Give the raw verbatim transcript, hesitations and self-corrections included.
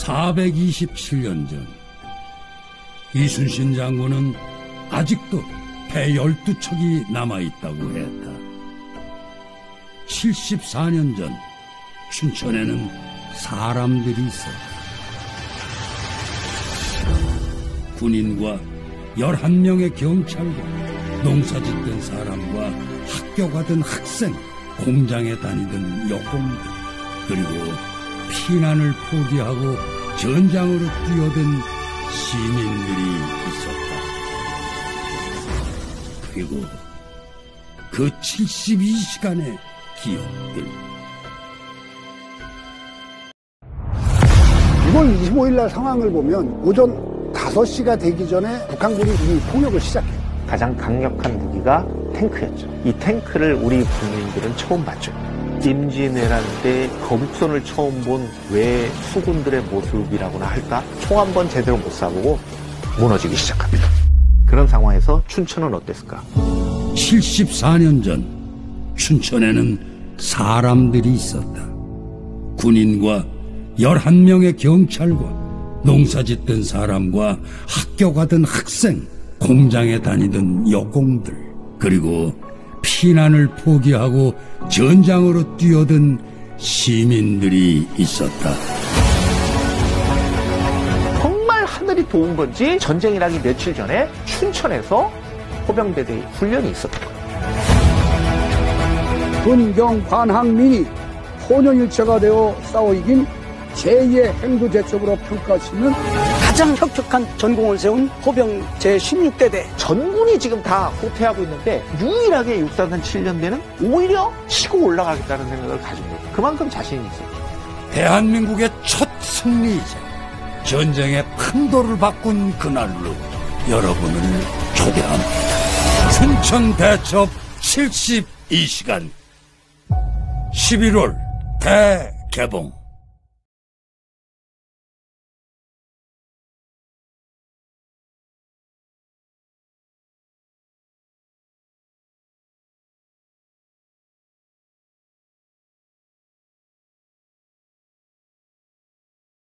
사백이십칠 년 전 이순신 장군은 아직도 배 열두 척이 남아있다고 했다. 칠십사 년 전 춘천에는 사람들이 있었다. 군인과 열한 명의 경찰과 농사짓던 사람과 학교 가던 학생, 공장에 다니던 여공들, 그리고 피난을 포기하고 전장으로 뛰어든 시민들이 있었다. 그리고 그 칠십이 시간의 기억들. 이월 이십오일 날 상황을 보면 오전 다섯 시가 되기 전에 북한군이 이미 공격을 시작해요. 가장 강력한 무기가 탱크였죠. 이 탱크를 우리 국민들은 처음 봤죠. 임진왜란 때 거북선을 처음 본 외 수군들의 모습이라고나 할까? 총 한 번 제대로 못 쏴보고 무너지기 시작합니다. 그런 상황에서 춘천은 어땠을까? 칠십사 년 전 춘천에는 사람들이 있었다. 군인과 열한 명의 경찰과 농사짓던 사람과 학교 가던 학생, 공장에 다니던 여공들, 그리고 피난을 포기하고 전장으로 뛰어든 시민들이 있었다. 정말 하늘이 도운 건지 전쟁이라기 며칠 전에 춘천에서 호병대대 훈련이 있었던 거예요. 군경 관항민이 혼연일체가 되어 싸워 이긴 제이의 행도제첩으로 평가하시는 가장 혁혁한 전공을 세운 호병 제십육 대대. 전군이 지금 다 후퇴하고 있는데 유일하게 육사단 칠 년대는 오히려 치고 올라가겠다는 생각을 가진 거예요. 그만큼 자신이 있었죠. 대한민국의 첫 승리이자 전쟁의 판도를 바꾼 그날로 여러분을 초대합니다. 춘천 대첩 칠십이 시간 십일월 대개봉.